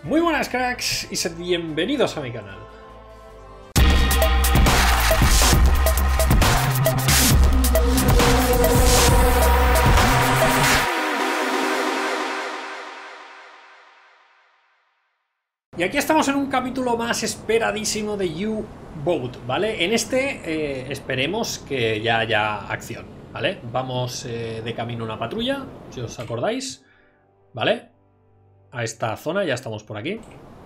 Muy buenas cracks y sed bienvenidos a mi canal. Y aquí estamos en un capítulo más esperadísimo de U-Boat, ¿vale? En este esperemos que ya haya acción, ¿vale? Vamos de camino a una patrulla, si os acordáis, ¿vale? A esta zona, ya estamos por aquí.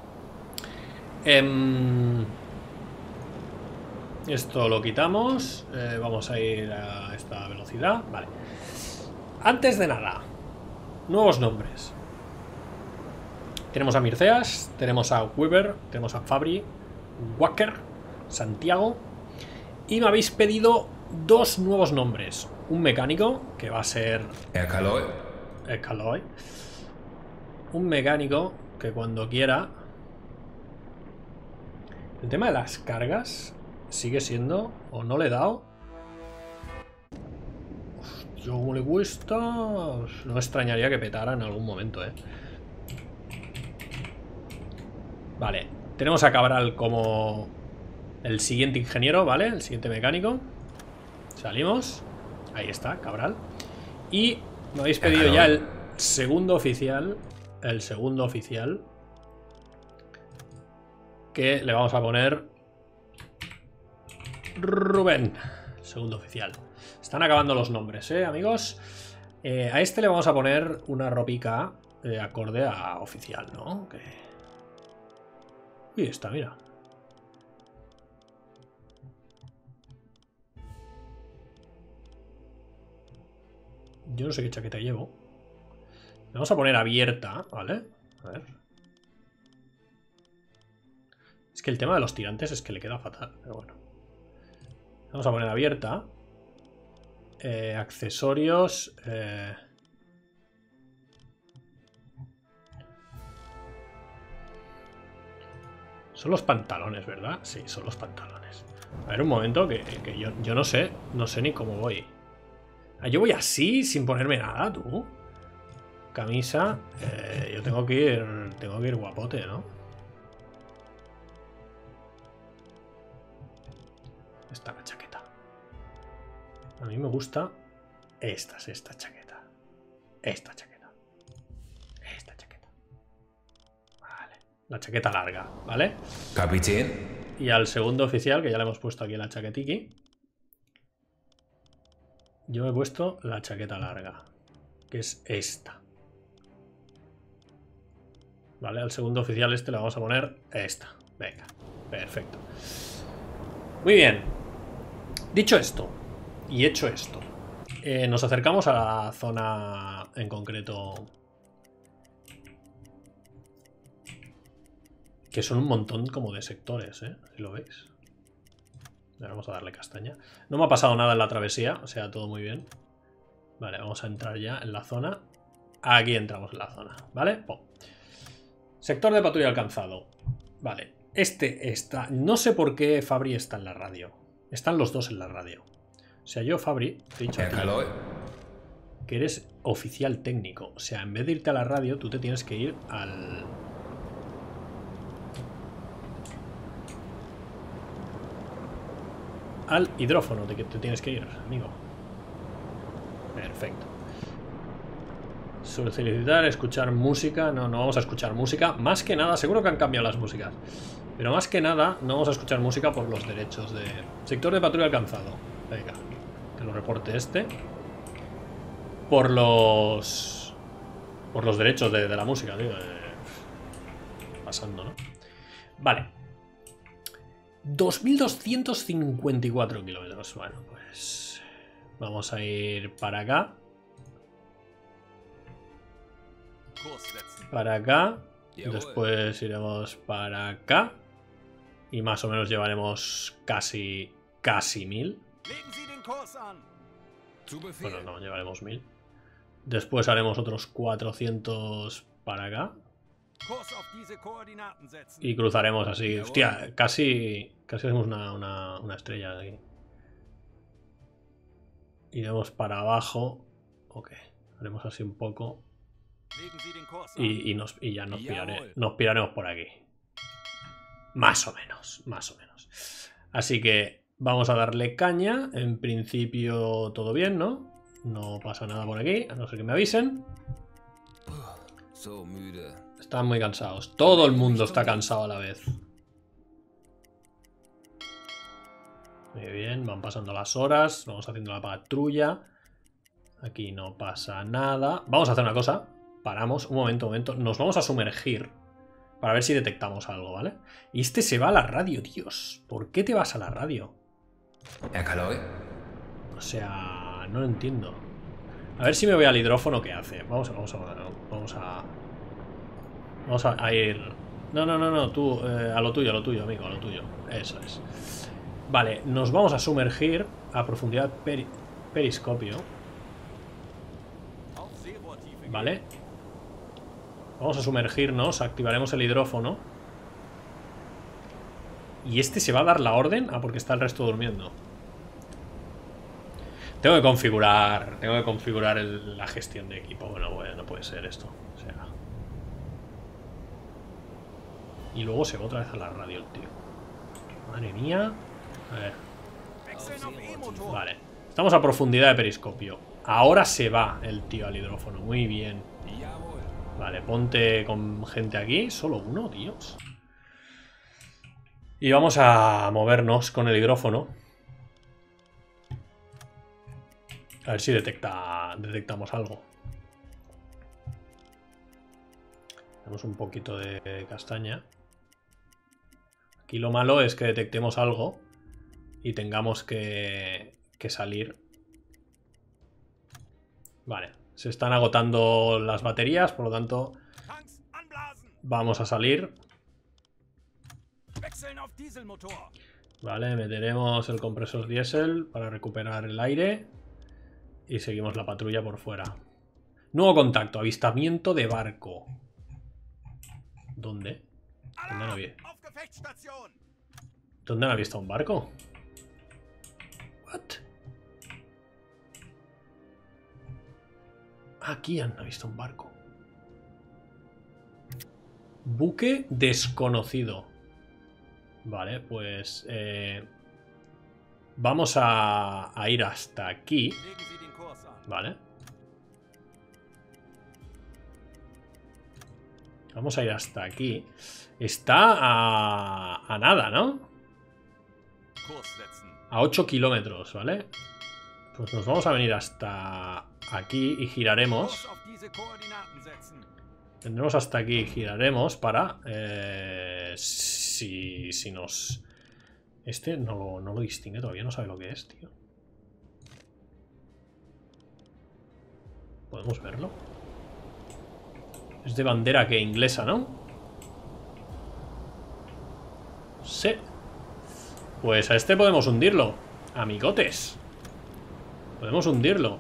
Esto lo quitamos. Vamos a ir a esta velocidad. Vale. Antes de nada, nuevos nombres. Tenemos a Mirceas, tenemos a Weber, tenemos a Fabri, Wacker, Santiago. Y me habéis pedido dos nuevos nombres. Un mecánico, que va a ser Caloi. Un mecánico que cuando quiera. El tema de las cargas sigue siendo, o no le he dado. Hostia, ¿cómo le cuesta? No me extrañaría que petara en algún momento, Vale, tenemos a Cabral como el siguiente ingeniero, ¿vale? El siguiente mecánico. Salimos. Ahí está, Cabral. Y me habéis pedido ya el segundo oficial. El segundo oficial, que le vamos a poner Rubén, segundo oficial. Están acabando los nombres, amigos. A este le vamos a poner una ropica acorde a oficial, ¿no? Y esta, mira. Yo no sé qué chaqueta llevo. Le vamos a poner abierta, ¿vale? A ver. Es que el tema de los tirantes es que le queda fatal, pero bueno. Vamos a poner abierta. Accesorios. Son los pantalones, ¿verdad? Sí, son los pantalones. A ver, un momento, que yo no sé. No sé ni cómo voy. Ah, yo voy así, sin ponerme nada, tú. Camisa. Yo tengo que ir guapote, ¿no? Esta es la chaqueta. A mí me gusta esta chaqueta. Esta chaqueta. Vale. La chaqueta larga, ¿vale? Capitán. Y al segundo oficial, que ya le hemos puesto aquí la chaquetiqui. Yo me he puesto la chaqueta larga, que es esta. Vale, al segundo oficial este le vamos a poner esta. Venga, perfecto. Muy bien. Dicho esto, y hecho esto, nos acercamos a la zona en concreto, que son un montón como de sectores, si lo veis. Vamos a darle castaña. No me ha pasado nada en la travesía, o sea, todo muy bien. Vale, vamos a entrar ya en la zona. Aquí entramos en la zona, ¿vale? Pum. Sector de patrulla alcanzado. Vale, este está... No sé por qué Fabri está en la radio. Están los dos en la radio. O sea, yo, Fabri, te he dicho a ti que eres oficial técnico. O sea, en vez de irte a la radio, tú te tienes que ir al... al hidrófono de que te tienes que ir, amigo. Perfecto. Solicitar, escuchar música. No vamos a escuchar música. Más que nada, seguro que han cambiado las músicas. Pero más que nada, no vamos a escuchar música por los derechos de... Sector de patrulla alcanzado. Venga, que lo reporte este. Por los derechos de la música, tío. Pasando, ¿no? Vale. 2254 kilómetros. Bueno, pues... vamos a ir para acá. Para acá. Después iremos para acá. Y más o menos llevaremos casi 1000. Bueno, no, llevaremos 1000. Después haremos otros 400 para acá. Y cruzaremos así. Hostia, casi hacemos una estrella de aquí. Iremos para abajo. Ok, haremos así un poco. Y ya nos piraremos por aquí. Más o menos, más o menos. Así que vamos a darle caña. En principio todo bien, ¿no? No pasa nada por aquí, a no ser que me avisen. Están muy cansados. Todo el mundo está cansado a la vez. Muy bien, van pasando las horas. Vamos haciendo la patrulla. Aquí no pasa nada. Vamos a hacer una cosa. Paramos, un momento, un momento. Nos vamos a sumergir para ver si detectamos algo, ¿vale? Y este se va a la radio, Dios. ¿Por qué te vas a la radio? O sea, no lo entiendo. A ver si me voy al hidrófono, ¿qué hace? Vamos a ir... No, tú, a lo tuyo, amigo, a lo tuyo. Eso es. Vale, nos vamos a sumergir a profundidad periscopio. Vale. Vamos a sumergirnos, activaremos el hidrófono. ¿Y este se va a dar la orden? Ah, porque está el resto durmiendo. Tengo que configurar la gestión de equipo. Bueno, no puede ser esto. O sea... Y luego se va otra vez a la radio el tío. Madre mía. A ver. Vale. Estamos a profundidad de periscopio. Ahora se va el tío al hidrófono. Muy bien. Vale, ponte con gente aquí. Solo uno, Dios. Y vamos a movernos con el hidrófono. A ver si detectamos algo. Tenemos un poquito de castaña. Aquí lo malo es que detectemos algo y tengamos que salir. Vale, se están agotando las baterías, por lo tanto vamos a salir. Vale, meteremos el compresor diésel para recuperar el aire y seguimos la patrulla por fuera. Nuevo contacto, avistamiento de barco. ¿Dónde? ¿Dónde no ha visto un barco? What? Aquí han visto un barco. Buque desconocido. Vale, pues vamos a ir hasta aquí. Vale. Vamos a ir hasta aquí. Está a nada, ¿no? A 8 kilómetros, ¿vale? Pues nos vamos a venir hasta aquí y giraremos. Tendremos hasta aquí y giraremos para... si nos... Este no lo distingue, todavía no sabe lo que es, tío. ¿Podemos verlo? Es de bandera que inglesa, ¿no? Sí. Pues a este podemos hundirlo. Amigotes. Podemos hundirlo.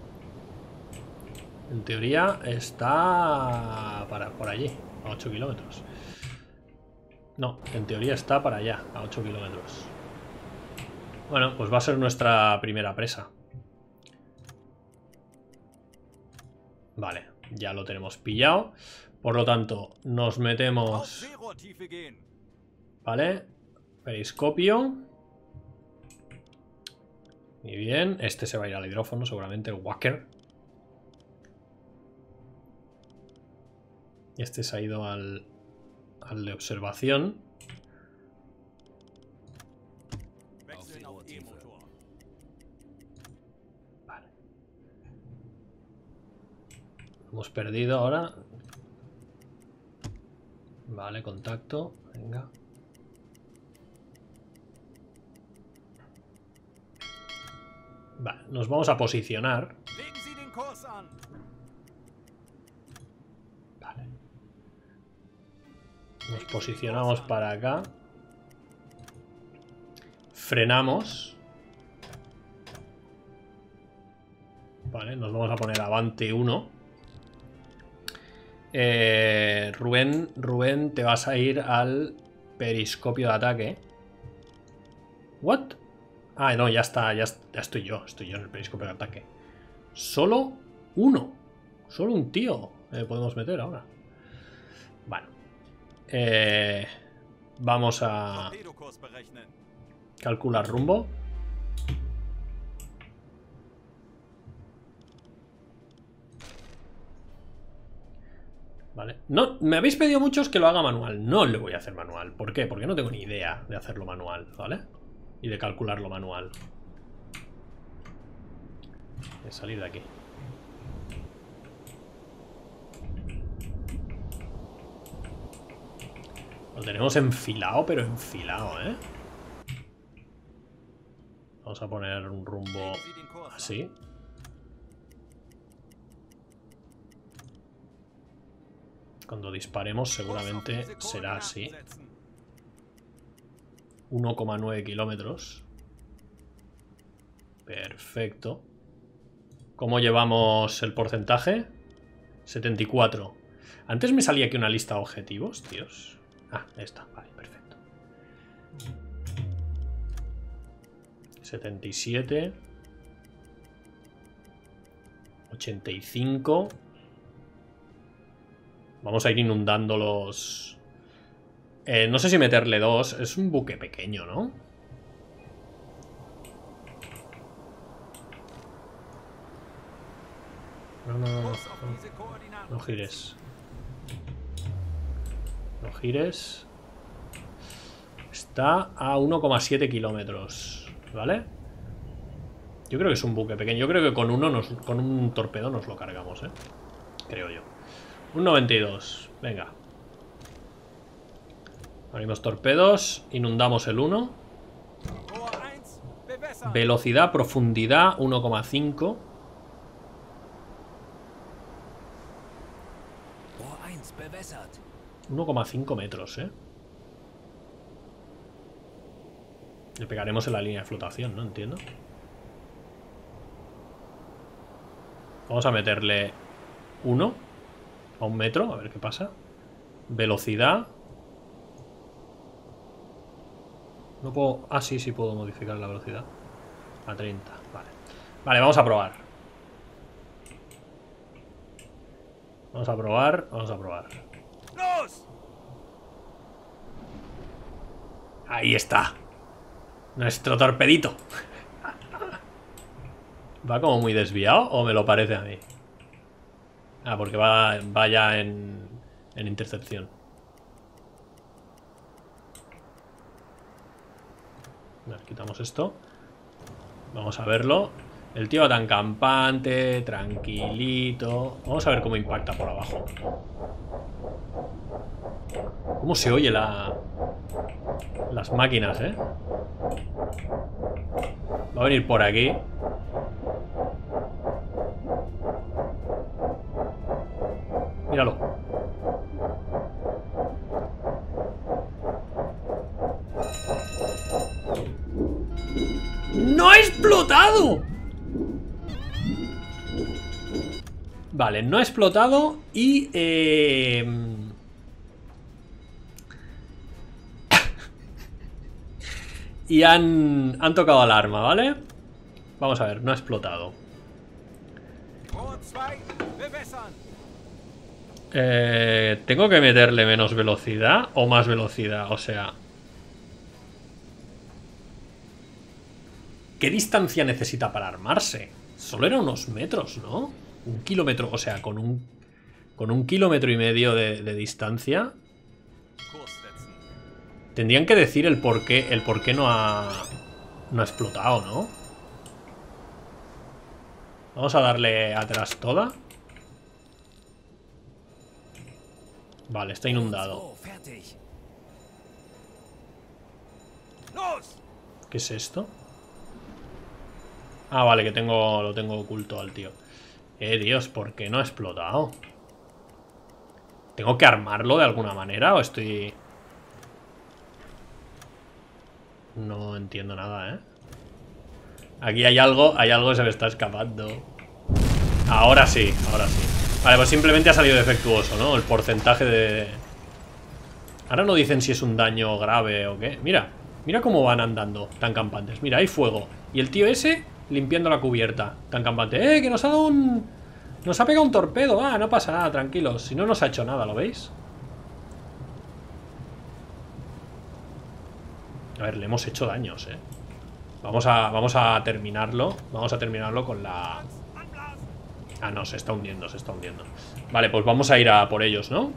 En teoría está por allí, a 8 kilómetros. No, en teoría está para allá, a 8 kilómetros. Bueno, pues va a ser nuestra primera presa. Vale, ya lo tenemos pillado. Por lo tanto, nos metemos... Vale, periscopio. Muy bien, este se va a ir al hidrófono, seguramente el Walker. Y este se ha ido al de observación. Vale. Hemos perdido ahora. Vale, contacto. Venga. Vale, nos vamos a posicionar. Vale. Nos posicionamos para acá. Frenamos. Vale, nos vamos a poner avante 1. Rubén, te vas a ir al periscopio de ataque. ¿What? Ah, no, ya está, ya estoy yo en el periscopio de ataque. Solo uno. Solo un tío. podemos meter ahora. Bueno. Vamos a calcular rumbo. Vale. No, me habéis pedido muchos que lo haga manual. No lo voy a hacer manual. ¿Por qué? Porque no tengo ni idea de hacerlo manual, ¿vale? Y de calcularlo manual. De salir de aquí. Lo tenemos enfilado, pero enfilado, ¿eh? Vamos a poner un rumbo así. Cuando disparemos seguramente será así. 1,9 kilómetros. Perfecto. ¿Cómo llevamos el porcentaje? 74. Antes me salía aquí una lista de objetivos, tíos. Ah, esta, vale, perfecto. 77. 85. Vamos a ir inundando los... no sé si meterle 2. Es un buque pequeño, ¿no? No gires. No gires. Está a 1,7 kilómetros. ¿Vale? Yo creo que es un buque pequeño. Yo creo que con un torpedo nos lo cargamos, ¿eh? Creo yo. Un 92. Venga. Abrimos torpedos. Inundamos el 1. Velocidad, profundidad 1,5. 1,5 metros, ¿eh? Le pegaremos en la línea de flotación, ¿no? Entiendo. Vamos a meterle 1 a 1 metro, a ver qué pasa. Velocidad. No puedo... Ah, sí, sí puedo modificar la velocidad. A 30, vale. Vale, vamos a probar. Vamos a probar, vamos a probar. Ahí está. Nuestro torpedito. ¿Va como muy desviado o me lo parece a mí? Ah, porque va ya en intercepción. Vale, quitamos esto. Vamos a verlo. El tío tan campante, tranquilito. Vamos a ver cómo impacta por abajo. ¿Cómo se oye las máquinas, eh? Va a venir por aquí. Míralo. ¡No ha explotado! Vale, no ha explotado y... y han tocado alarma, ¿vale? Vamos a ver, no ha explotado. ¿Tengo que meterle menos velocidad o más velocidad? O sea... ¿qué distancia necesita para armarse? Solo era unos metros, ¿no? 1 kilómetro, o sea, con un kilómetro y medio de distancia. Tendrían que decir el por qué no ha explotado, ¿no? Vamos a darle atrás toda. Vale, está inundado. ¿Qué es esto? Ah, vale, que lo tengo oculto al tío. Dios, ¿por qué no ha explotado? ¿Tengo que armarlo de alguna manera o estoy...? No entiendo nada, ¿eh? Aquí hay algo que se me está escapando. Ahora sí, ahora sí. Vale, pues simplemente ha salido defectuoso, ¿no? El porcentaje de... Ahora no dicen si es un daño grave o qué. Mira, mira cómo van andando tan campantes. Mira, hay fuego. Y el tío ese limpiando la cubierta tan campante. Que nos ha dado Nos ha pegado un torpedo. Ah, no pasa nada, tranquilos. Si no nos ha hecho nada, ¿lo veis? A ver, le hemos hecho daños, ¿eh? Vamos a terminarlo. Vamos a terminarlo con la... Ah, no, se está hundiendo, se está hundiendo. Vale, pues vamos a ir a por ellos, ¿no?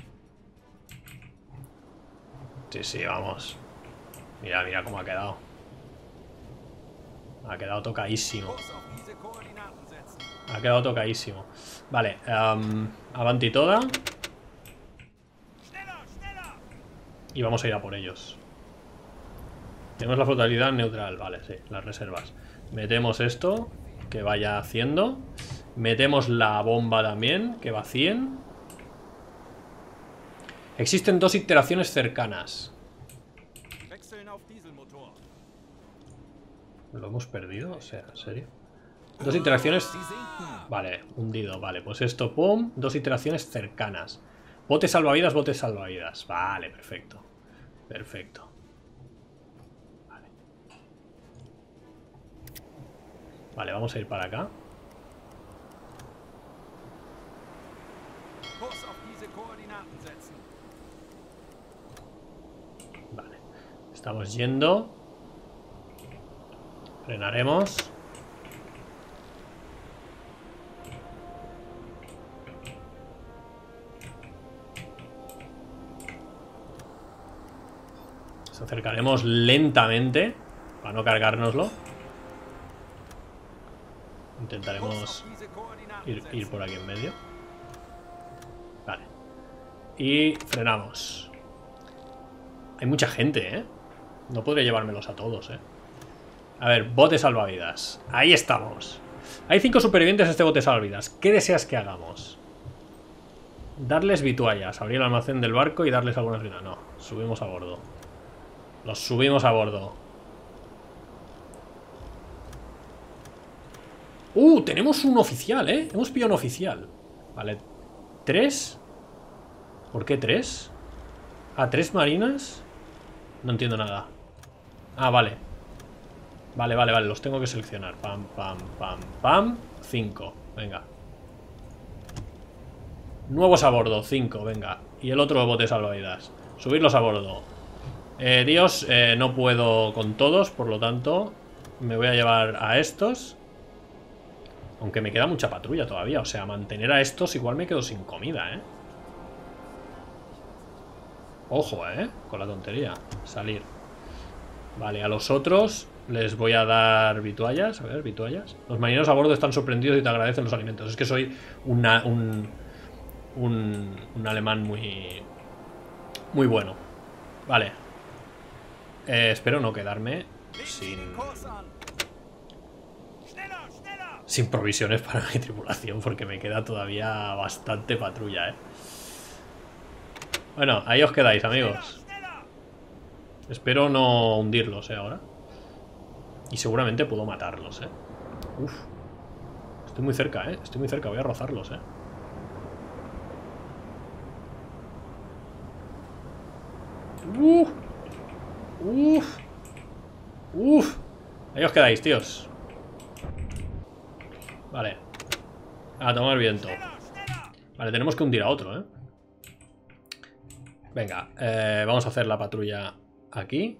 Sí, sí, vamos. Mira, mira cómo ha quedado. Ha quedado tocadísimo. Ha quedado tocadísimo. Vale, avanti toda. Y vamos a ir a por ellos. Tenemos la flotabilidad neutral. Vale, sí, las reservas. Metemos esto, que vaya haciendo. Metemos la bomba también, que va a 100. Existen 2 iteraciones cercanas. ¿Lo hemos perdido? O sea, ¿en serio? 2 iteraciones... Vale, hundido, vale. Pues esto, pum. 2 iteraciones cercanas. Bote salvavidas, bote salvavidas. Vale, perfecto. Perfecto. Vale. Vale, vamos a ir para acá. Vale. Estamos yendo. Frenaremos. Nos acercaremos lentamente para no cargárnoslo. Intentaremos ir por aquí en medio. Vale. Y frenamos. Hay mucha gente, ¿eh? No podré llevármelos a todos, ¿eh? A ver, bote salvavidas. Ahí estamos. Hay 5 supervivientes a este bote salvavidas. ¿Qué deseas que hagamos? Darles vituallas. Abrir el almacén del barco y darles algunas vituallas. No, subimos a bordo. Los subimos a bordo. Tenemos un oficial, ¿eh? Hemos pillado un oficial. Vale. 3. ¿Por qué 3? Ah, 3 marinas. No entiendo nada. Ah, vale. Vale, vale, vale. Los tengo que seleccionar. Pam, pam, pam, pam. 5. Venga. Nuevos a bordo. 5, venga. Y el otro bote salvavidas. Subirlos a bordo. Dios, no puedo con todos. Por lo tanto, me voy a llevar a estos. Aunque me queda mucha patrulla todavía. O sea, mantener a estos igual me quedo sin comida, ¿eh? Ojo, con la tontería. Salir. Vale, a los otros les voy a dar vituallas. A ver, vituallas. Los marineros a bordo están sorprendidos y te agradecen los alimentos. Es que soy un alemán muy bueno. Vale. Espero no quedarme sin provisiones para mi tripulación, porque me queda todavía bastante patrulla, ¿eh? Bueno, ahí os quedáis, amigos. Espero no hundirlos, ahora. Y seguramente puedo matarlos, Uf. Estoy muy cerca, Estoy muy cerca, voy a rozarlos, Uf. Ahí os quedáis, tíos. Vale. A tomar viento. Vale, tenemos que hundir a otro, Venga, vamos a hacer la patrulla aquí.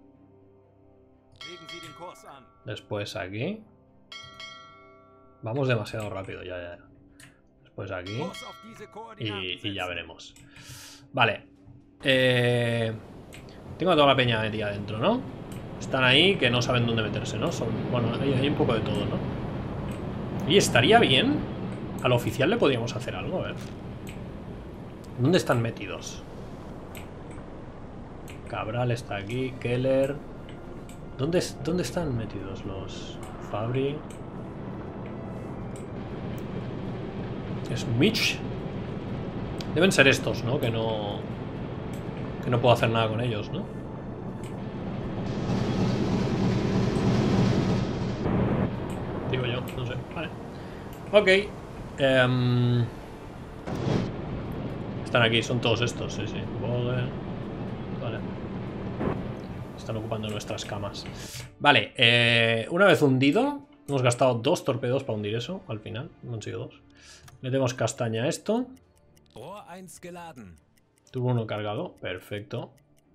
Después aquí. Vamos demasiado rápido, ya. Después aquí. Y ya veremos. Vale. Tengo a toda la peña metida adentro, ¿no? Están ahí que no saben dónde meterse, ¿no? Bueno, hay un poco de todo, ¿no? Y estaría bien. Al oficial le podríamos hacer algo, a ver. ¿Dónde están metidos? Cabral está aquí, Keller. ¿Dónde están metidos los Fabri? Smith. Deben ser estos, ¿no? Que no puedo hacer nada con ellos, ¿no? Digo yo, no sé. Vale. Ok. Están aquí, son todos estos, sí. Vale. Están ocupando nuestras camas. Vale, una vez hundido, Hemos gastado 2 torpedos para hundir eso, al final. No han sido 2. Metemos castaña a esto. Tuvo uno cargado. Perfecto.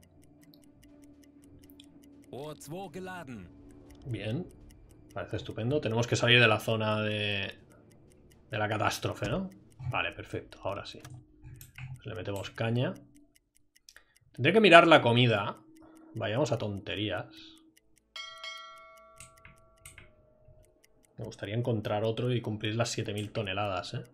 Bien. Parece estupendo. Tenemos que salir de la zona de la catástrofe, ¿no? Vale, perfecto. Ahora sí. Le metemos caña. Tendré que mirar la comida. Vayamos a tonterías. Me gustaría encontrar otro y cumplir las 7000 toneladas, ¿eh?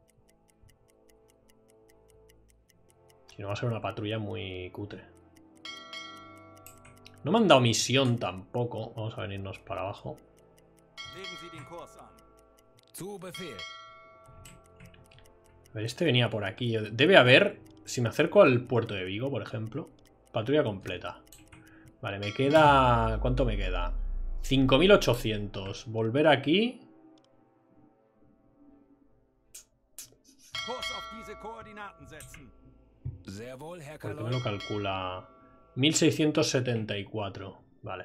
Si no va a ser una patrulla muy cutre. No me han dado misión tampoco. Vamos a venirnos para abajo. A ver, este venía por aquí. Debe haber... Si me acerco al puerto de Vigo, por ejemplo. Patrulla completa. Vale, me queda... ¿Cuánto me queda? 5800. Volver aquí. ¿Por qué me lo calcula? 1674. Vale.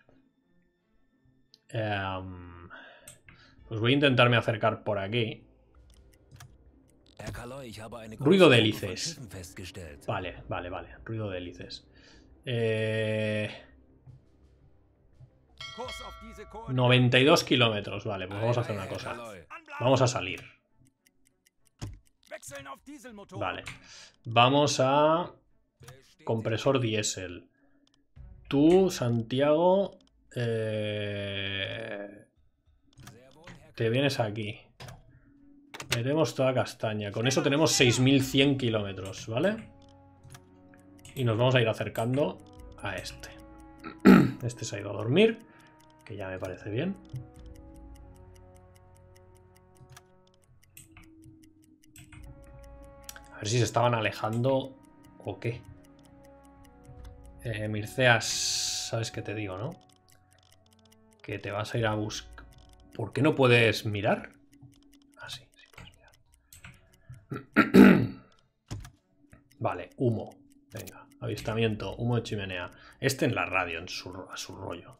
Pues voy a intentarme acercar por aquí. Ruido de hélices. Vale, vale, vale. Ruido de hélices. 92 kilómetros. Vale, pues vamos a hacer una cosa. Vamos a salir. Vale. Vamos a... Compresor diésel. Tú, Santiago... Te vienes aquí. Metemos toda castaña. Con eso tenemos 6100 kilómetros, ¿vale? Y nos vamos a ir acercando a este. Este se ha ido a dormir, que ya me parece bien. A ver si se estaban alejando o qué. Mirceas, sabes qué te digo, ¿no? Que te vas a ir a buscar. ¿Por qué no puedes mirar? Ah, sí, sí puedes mirar. Vale, humo. Venga, avistamiento, humo de chimenea. Este en la radio, a su rollo.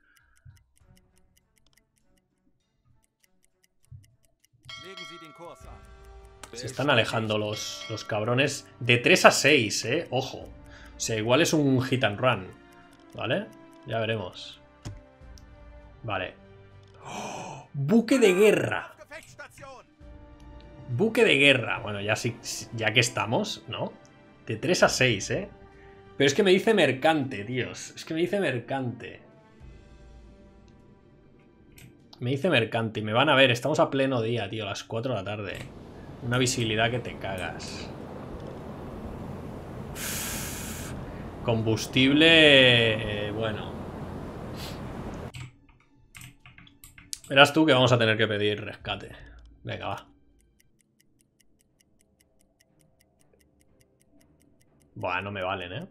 Se están alejando los cabrones. De 3 a 6, ojo. O sea, igual es un hit and run. ¿Vale? Ya veremos. Vale. ¡Oh! Buque de guerra. Buque de guerra. Bueno, ya que estamos, ¿no? De 3 a 6, Pero es que me dice mercante, tíos. Es que me dice mercante. Me dice mercante. Y me van a ver. Estamos a pleno día, tío. A las 4 de la tarde. Una visibilidad que te cagas. Combustible... bueno. Verás tú que vamos a tener que pedir rescate. Venga, va. Buah, no me valen,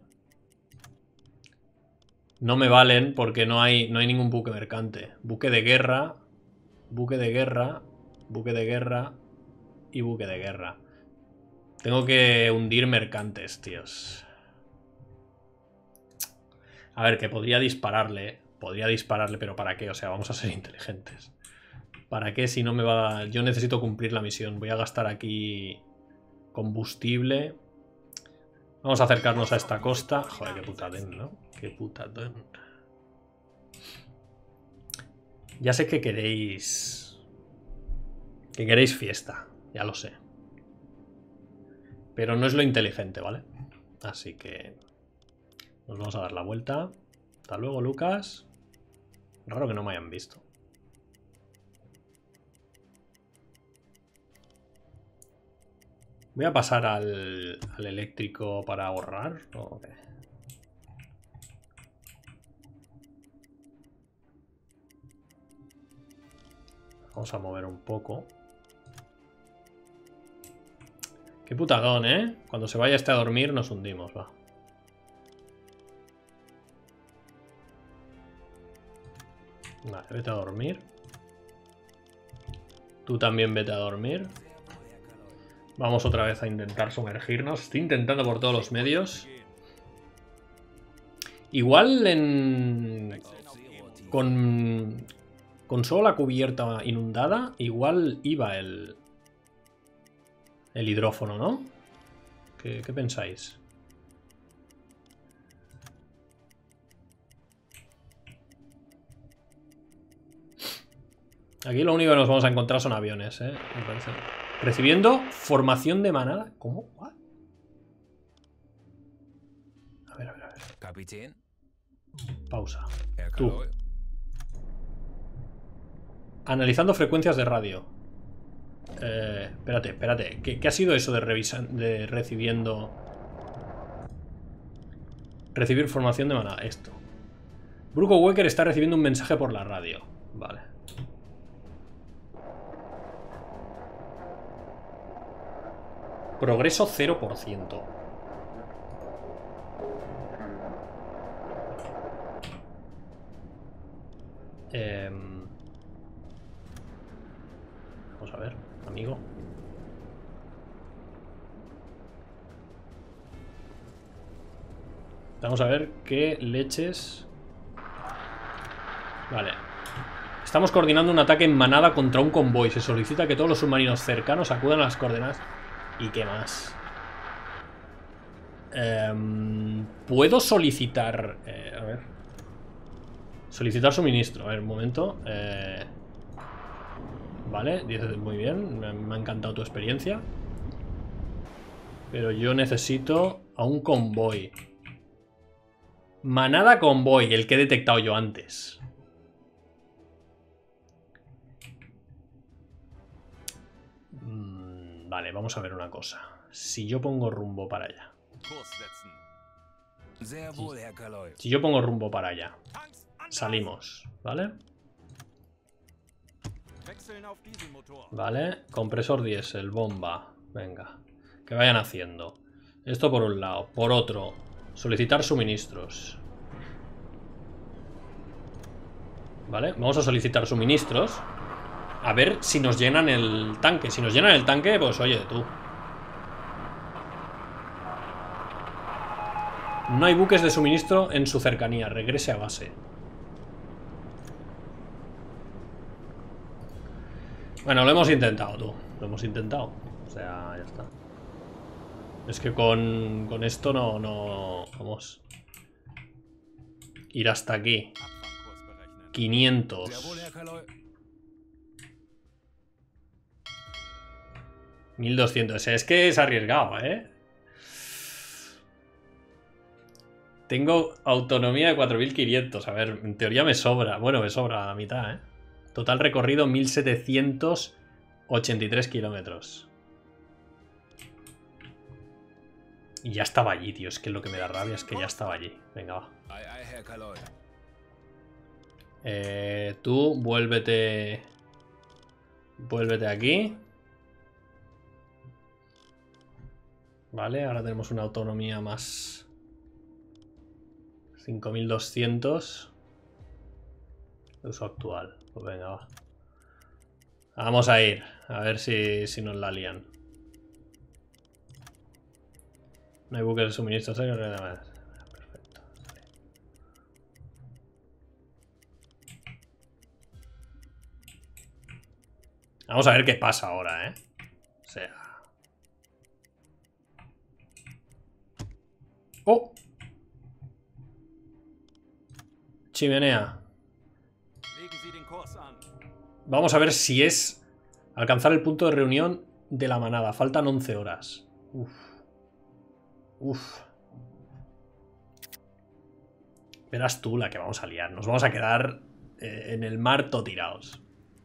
No me valen porque no hay ningún buque mercante. Buque de guerra. Buque de guerra. Buque de guerra. Y buque de guerra. Tengo que hundir mercantes, tíos. A ver, que podría dispararle. Podría dispararle, pero ¿para qué? O sea, vamos a ser inteligentes. ¿Para qué si no me va...? Yo necesito cumplir la misión. Voy a gastar aquí combustible. Vamos a acercarnos a esta costa. Joder, qué putadén, ¿no? Qué putadén. Ya sé que queréis... Que queréis fiesta. Ya lo sé. Pero no es lo inteligente, ¿vale? Así que... Nos vamos a dar la vuelta. Hasta luego, Lucas. Raro que no me hayan visto. Voy a pasar al eléctrico para ahorrar. Okay. Vamos a mover un poco. Qué putadón, ¿eh? Cuando se vaya este a dormir nos hundimos, va. Vale, vete a dormir. Tú también vete a dormir. Vamos otra vez a intentar sumergirnos. Estoy intentando por todos los medios. Igual con Con solo la cubierta inundada, igual iba el hidrófono, ¿no? ¿Qué pensáis? Aquí lo único que nos vamos a encontrar son aviones, me parece. Recibiendo formación de manada. ¿Cómo? ¿What? A ver. Capitán. Pausa. Tú. Analizando frecuencias de radio. Espérate. ¿Qué ha sido eso de recibiendo... Recibir formación de manada? Esto. Bruco Wecker está recibiendo un mensaje por la radio. Vale. Progreso 0%. Vamos a ver, amigo. Vamos a ver qué leches. Vale. Estamos coordinando un ataque en manada contra un convoy. Se solicita que todos los submarinos cercanos acudan a las coordenadas. ¿Y qué más? Puedo solicitar... a ver. Solicitar suministro. A ver, un momento. Vale, dices muy bien. Me ha encantado tu experiencia. Pero yo necesito a un convoy. Manada convoy, el que he detectado yo antes. Vale, vamos a ver una cosa. Si yo pongo rumbo para allá. Si yo pongo rumbo para allá. Salimos, ¿vale? Vale, compresor diésel, bomba. Venga, que vayan haciendo. Esto por un lado. Por otro, solicitar suministros. Vale, vamos a solicitar suministros. A ver si nos llenan el tanque. Si nos llenan el tanque, pues oye, tú. No hay buques de suministro en su cercanía. Regrese a base. Bueno, lo hemos intentado, tú. Lo hemos intentado. O sea, ya está. Es que con esto no... Vamos. Ir hasta aquí. 500. 1200. Es que es arriesgado, ¿eh? Tengo autonomía de 4500. A ver, en teoría me sobra. Bueno, me sobra la mitad, ¿eh? Total recorrido 1783 kilómetros. Y ya estaba allí, tío. Es que lo que me da rabia es que ya estaba allí. Venga, va. Tú, vuélvete. Vuélvete aquí. Vale, ahora tenemos una autonomía más. 5200. Uso actual. Pues venga, va. Vamos a ir. A ver si nos la lían. No hay buques de suministro. Perfecto. Vamos a ver qué pasa ahora, ¿eh? O sea... ¡Oh! Chimenea. Vamos a ver si es alcanzar el punto de reunión de la manada. Faltan 11 horas. Uf. Verás tú la que vamos a liar. Nos vamos a quedar en el mar todo tirados.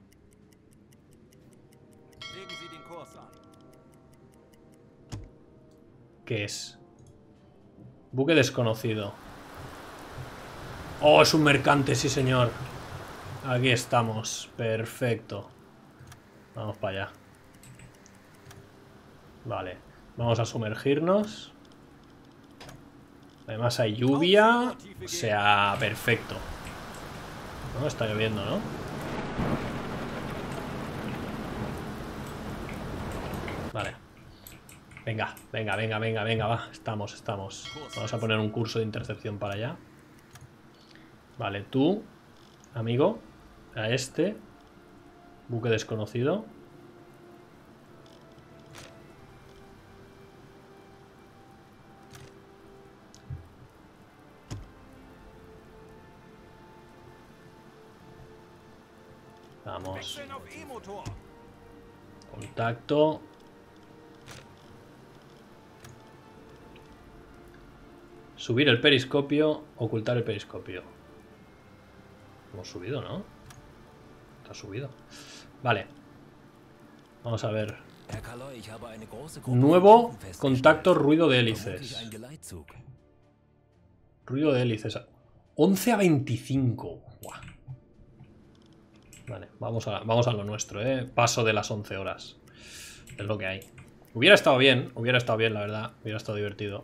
¿Qué es? Buque desconocido. Oh, es un mercante, sí señor. Aquí estamos, perfecto. Vamos para allá. Vale, vamos a sumergirnos. Además hay lluvia. O sea, perfecto. No, está lloviendo, ¿no? Vale. Venga, va. Estamos. Vamos a poner un curso de intercepción para allá. Vale, tú, amigo. a este. Buque desconocido. Vamos. Contacto. Subir el periscopio. Ocultar el periscopio. Hemos subido, ¿no? Está subido. Vale. Vamos a ver. Nuevo contacto, ruido de hélices. Ruido de hélices. 11 a 25. Buah. Vale, vamos a lo nuestro, ¿eh? Paso de las 11 horas. Es lo que hay. Hubiera estado bien, la verdad. Hubiera estado divertido.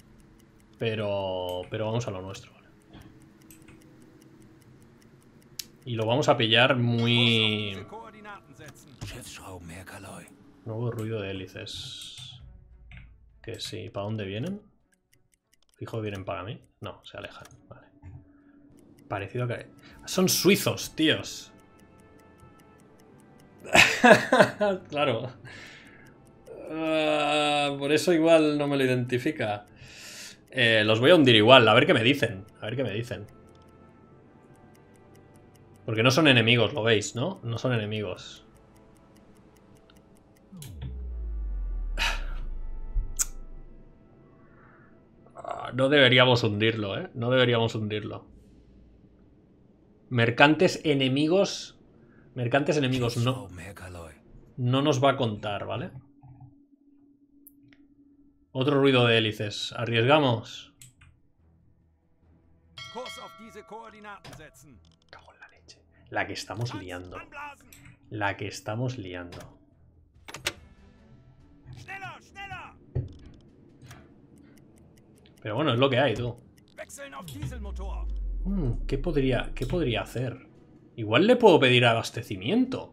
Pero vamos a lo nuestro, ¿vale? Y lo vamos a pillar muy... Nuevo ruido de hélices. Que sí, ¿para dónde vienen? Fijo, ¿vienen para mí? No, se alejan, vale. Parecido a que... Son suizos, tíos. Claro. Por eso igual no me lo identifica. Los voy a hundir igual, a ver qué me dicen. A ver qué me dicen. Porque no son enemigos, lo veis, ¿no? No son enemigos. No deberíamos hundirlo, ¿eh? No deberíamos hundirlo. Mercantes enemigos. Mercantes enemigos no. No nos va a contar, ¿vale? Otro ruido de hélices. ¿Arriesgamos? Cago en la leche. La que estamos liando. La que estamos liando. Pero bueno, es lo que hay, tú. ¿Qué podría hacer? Igual le puedo pedir abastecimiento.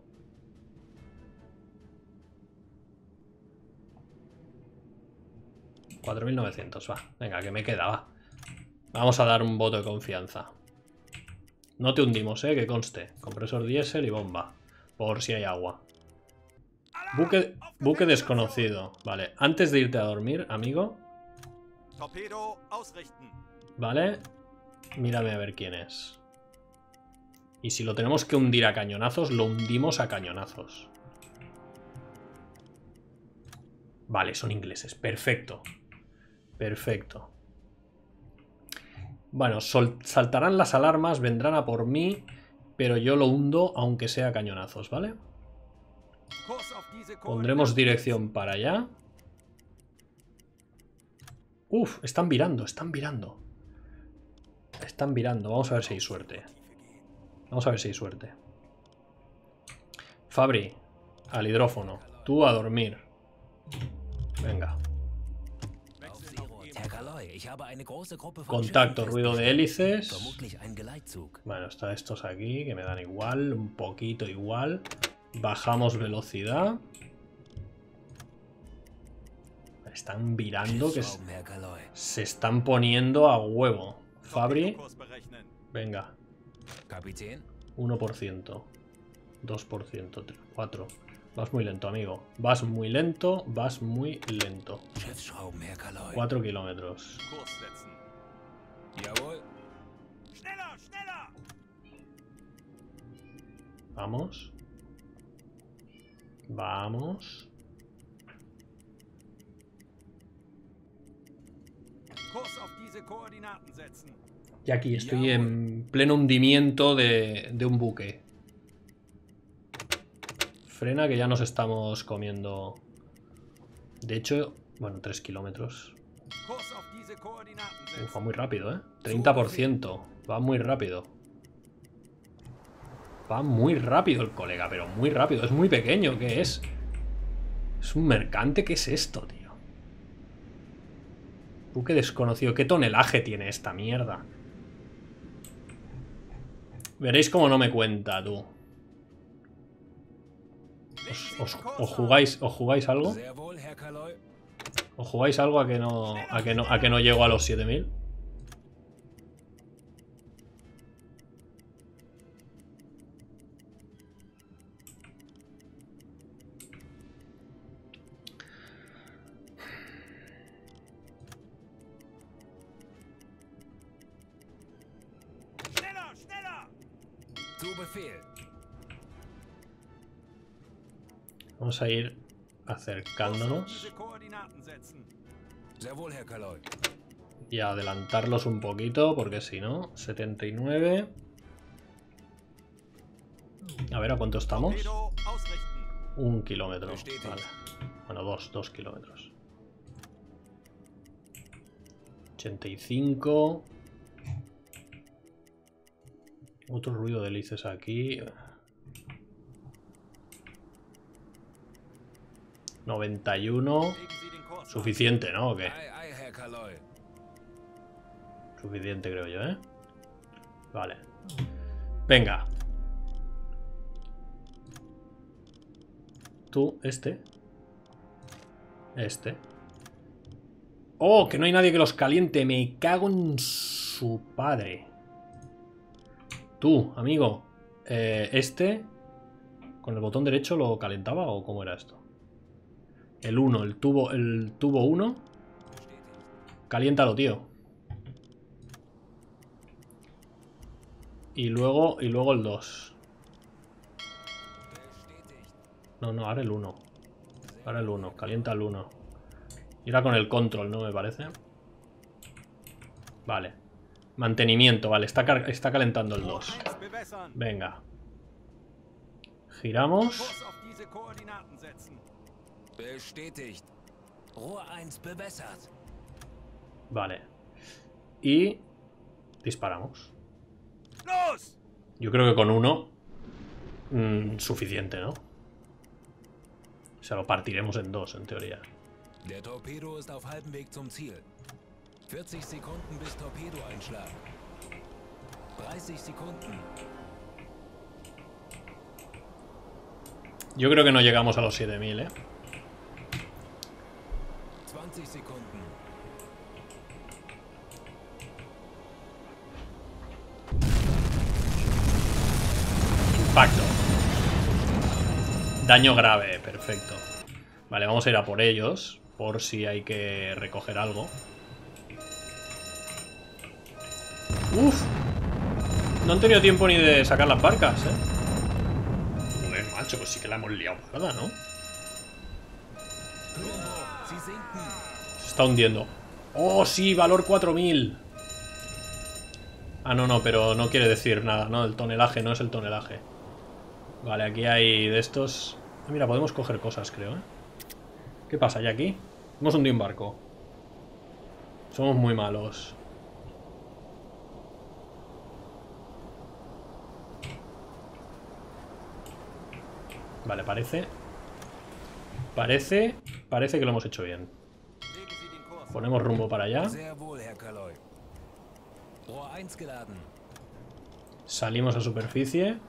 $4.900, va. Venga, que me queda, va. Vamos a dar un voto de confianza. No te hundimos, que conste. Compresor diésel y bomba. Por si hay agua. Buque desconocido. Vale, antes de irte a dormir, amigo. Vale. Mírame a ver quién es. Y si lo tenemos que hundir a cañonazos, lo hundimos a cañonazos. Vale, son ingleses. Perfecto. Perfecto. Bueno, saltarán las alarmas, vendrán a por mí, pero yo lo hundo aunque sea a cañonazos, ¿vale? Pondremos dirección para allá. Uf, están virando, están virando. Están virando. Vamos a ver si hay suerte. Vamos a ver si hay suerte. Fabri, al hidrófono. Tú a dormir. Venga. Contacto, ruido de hélices. Bueno, está estos aquí que me dan igual, un poquito igual. Bajamos velocidad. Están virando, que se están poniendo a huevo. Fabri, venga. 1%, 2%, 4%. Vas muy lento, amigo. Vas muy lento, vas muy lento. 4 kilómetros. Vamos. Vamos. Y aquí estoy en pleno hundimiento de un buque. Frena, que ya nos estamos comiendo. De hecho, bueno, 3 kilómetros. Va muy rápido, ¿eh? 30%. Va muy rápido. Va muy rápido el colega, pero muy rápido. Es muy pequeño, ¿qué es? ¿Es un mercante? ¿Qué es esto, tío? Buque desconocido. ¿Qué tonelaje tiene esta mierda? Veréis cómo no me cuenta, tú. ¿Os jugáis algo? ¿Os jugáis algo a que no llego a los 7000? . Vamos a ir acercándonos y a adelantarlos un poquito, porque si no, 79. A ver, ¿a cuánto estamos? 1 kilómetro. Vale. Bueno, 2 kilómetros. 85. Otro ruido de hélices aquí. 91. Suficiente, ¿no? ¿O qué? Suficiente, creo yo, ¿eh? Vale. Venga. Tú, este. ¡Oh! Que no hay nadie que los caliente. Me cago en su padre. Tú, amigo. ¿Con el botón derecho lo calentaba o cómo era esto? El 1, el tubo 1. Caliéntalo, tío. Y luego el 2. No, ahora el 1. Ahora el 1, calienta el 1. Y ahora con el control, ¿no? Me parece. Vale. Mantenimiento, vale. Está calentando el 2. Venga. Giramos. Vale. Y disparamos. Yo creo que con 1 suficiente, ¿no? O sea, lo partiremos en 2, en teoría. Der Torpedo ist auf halbem Weg zum Ziel. 40 Sekunden bis Torpedoeinschlag. 30 Sekunden. Yo creo que no llegamos a los 7000, ¿eh? 20 Sekunden. Impacto. Daño grave, perfecto. Vale, vamos a ir a por ellos, por si hay que recoger algo. Uf. No han tenido tiempo ni de sacar las barcas, ¿eh? Joder, macho, pues sí que la hemos liado, ¿verdad, no? Se está hundiendo. ¡Oh, sí! Valor 4000. Ah, no, pero no quiere decir nada, ¿no? El tonelaje no es el tonelaje. Vale, aquí hay de estos. Ah, mira, podemos coger cosas, creo, ¿eh? ¿Qué pasa? ¿Ya aquí? Hemos hundido un barco. Somos muy malos. Vale, parece que lo hemos hecho bien. Ponemos rumbo para allá. Salimos a superficie.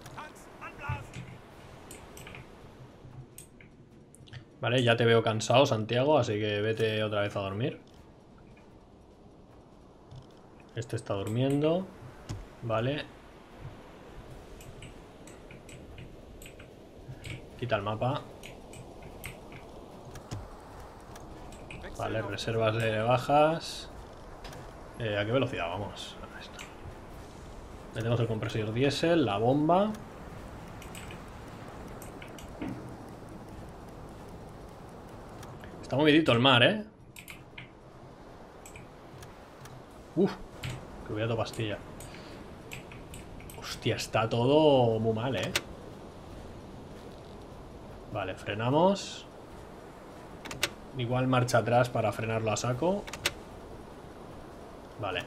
Vale, ya te veo cansado, Santiago, así que vete otra vez a dormir. Este está durmiendo. Vale. Quita el mapa. Vale, reservas de bajas. ¿A qué velocidad vamos? A esto. Metemos el compresor diésel, la bomba. Está movidito el mar, ¿eh? Uf, que voy a toda pastilla. Hostia, está todo muy mal, ¿eh? Vale, frenamos. Igual marcha atrás para frenarlo a saco. Vale.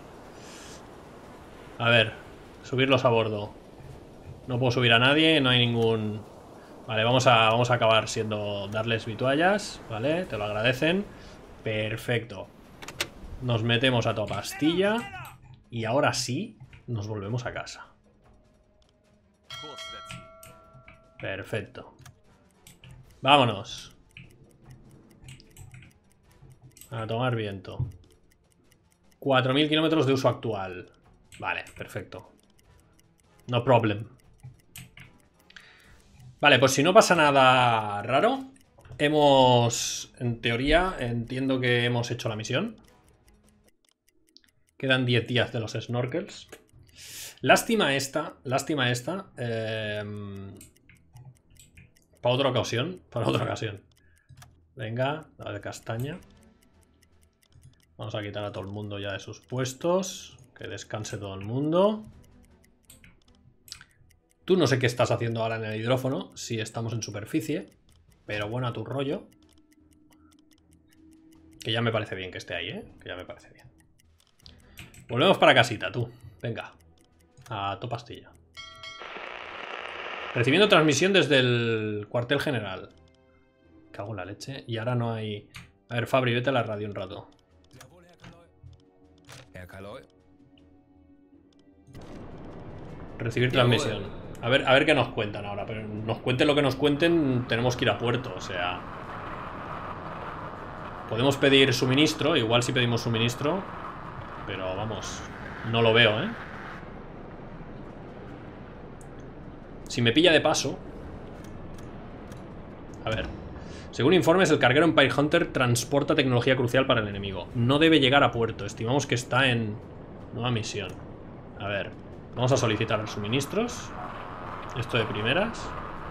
A ver, subirlos a bordo. No puedo subir a nadie, no hay ningún... Vale, vamos a acabar siendo... Darles vituallas, ¿vale? Te lo agradecen. Perfecto. Nos metemos a toda pastilla. Y ahora sí, nos volvemos a casa. Perfecto. Vámonos. A tomar viento. 4000 kilómetros de uso actual. Vale, perfecto. No problem. Vale, pues si no pasa nada raro, en teoría, entiendo que hemos hecho la misión. Quedan 10 días de los snorkels. Lástima esta. Para otra ocasión. Venga, dale castaña. Vamos a quitar a todo el mundo ya de sus puestos. Que descanse todo el mundo. Tú no sé qué estás haciendo ahora en el hidrófono, si estamos en superficie. Pero bueno, a tu rollo. Que ya me parece bien que esté ahí, ¿eh? Que ya me parece bien. Volvemos para casita, tú. Venga. A tu pastilla. Recibiendo transmisión desde el cuartel general. Cago en la leche. Y ahora no hay... A ver, Fabri, vete a la radio un rato. Recibir transmisión. A ver qué nos cuentan ahora. Pero nos cuenten lo que nos cuenten, tenemos que ir a puerto, o sea... Podemos pedir suministro, igual si pedimos suministro. Pero vamos, no lo veo, ¿eh? Si me pilla de paso... A ver. Según informes, el carguero Empire Hunter transporta tecnología crucial para el enemigo. No debe llegar a puerto. Estimamos que está en nueva misión. A ver. Vamos a solicitar los suministros. Esto de primeras.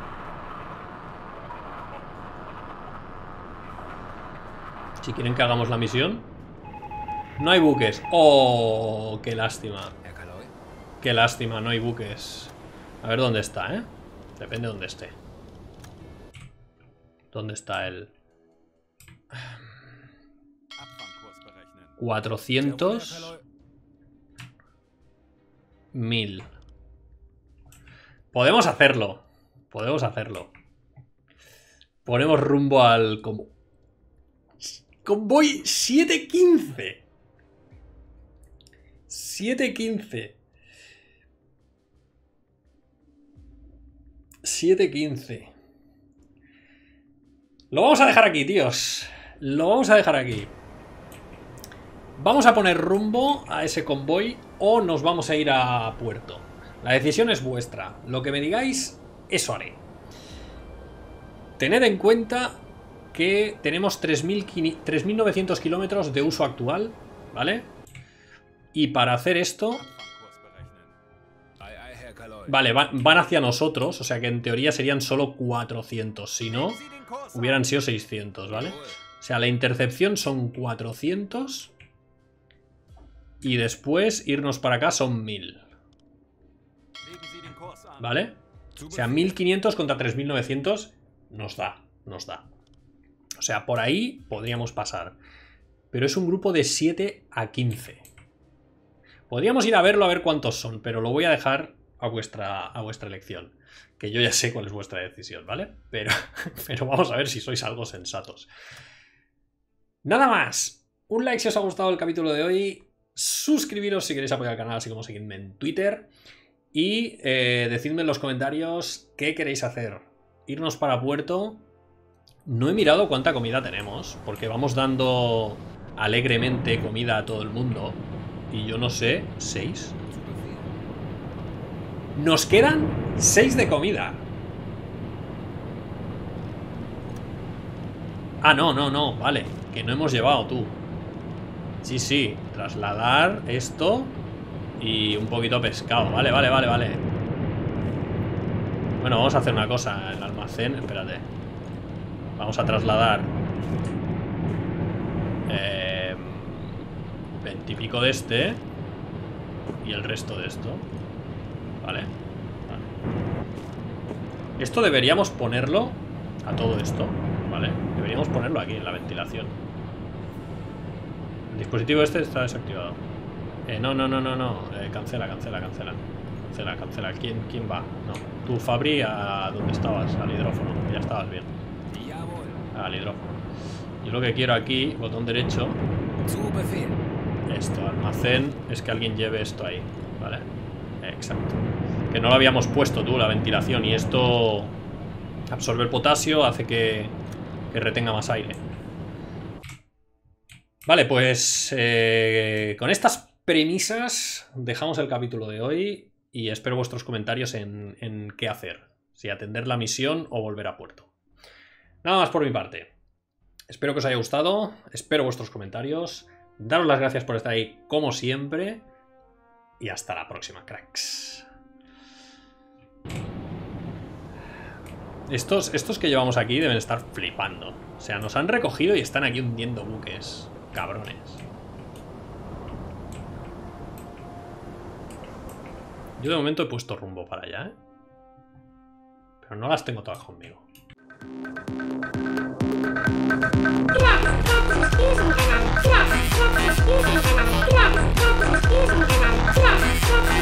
Si quieren que hagamos la misión. No hay buques. ¡Oh! ¡Qué lástima! ¡Qué lástima! No hay buques. A ver dónde está, ¿eh? Depende de dónde esté. ¿Dónde está el...? 400... 1000. Podemos hacerlo. Podemos hacerlo. Ponemos rumbo al... Convoy 715. 715. 715. Lo vamos a dejar aquí, tíos. Lo vamos a dejar aquí. Vamos a poner rumbo a ese convoy o nos vamos a ir a puerto. La decisión es vuestra. Lo que me digáis, eso haré. Tened en cuenta que tenemos 3.900 kilómetros de uso actual, ¿vale? Y para hacer esto... Vale, van hacia nosotros, o sea que en teoría serían solo 400. Si no, hubieran sido 600, ¿vale? O sea, la intercepción son 400... Y después irnos para acá son 1000. ¿Vale? O sea, 1500 contra 3900 nos da. O sea, por ahí podríamos pasar. Pero es un grupo de 7 a 15. Podríamos ir a verlo a ver cuántos son, pero lo voy a dejar a vuestra elección. Que yo ya sé cuál es vuestra decisión, ¿vale? Pero vamos a ver si sois algo sensatos. Nada más. Un like si os ha gustado el capítulo de hoy. Suscribiros si queréis apoyar el canal, así como seguidme en Twitter. Y decidme en los comentarios qué queréis hacer. Irnos para puerto. No he mirado cuánta comida tenemos, porque vamos dando alegremente comida a todo el mundo. Y yo no sé, 6. Nos quedan 6 de comida. Ah, no, vale. Que no hemos llevado, tú. Sí, trasladar esto y un poquito pescado. Vale. Bueno, vamos a hacer una cosa. El almacén, espérate. Vamos a trasladar 20 y pico de este y el resto de esto. Vale. Esto deberíamos ponerlo a todo esto, ¿vale? Deberíamos ponerlo aquí en la ventilación. El dispositivo este está desactivado. No. Cancela. ¿Quién va? No. Tú, Fabri, ¿a dónde estabas? Al hidrófono. Ya estabas bien. Al hidrófono. Yo lo que quiero aquí, botón derecho. Esto, almacén. Es que alguien lleve esto ahí. Vale. Exacto. Que no lo habíamos puesto, tú, la ventilación. Y esto absorbe el potasio, hace que retenga más aire. Vale, pues con estas premisas dejamos el capítulo de hoy y espero vuestros comentarios en qué hacer. Si atender la misión o volver a puerto. Nada más por mi parte. Espero que os haya gustado, espero vuestros comentarios. Daros las gracias por estar ahí como siempre. Y hasta la próxima, cracks. Estos que llevamos aquí deben estar flipando. O sea, nos han recogido y están aquí hundiendo buques. Cabrones. Yo de momento he puesto rumbo para allá, ¿eh? Pero no las tengo todas conmigo. Gracias.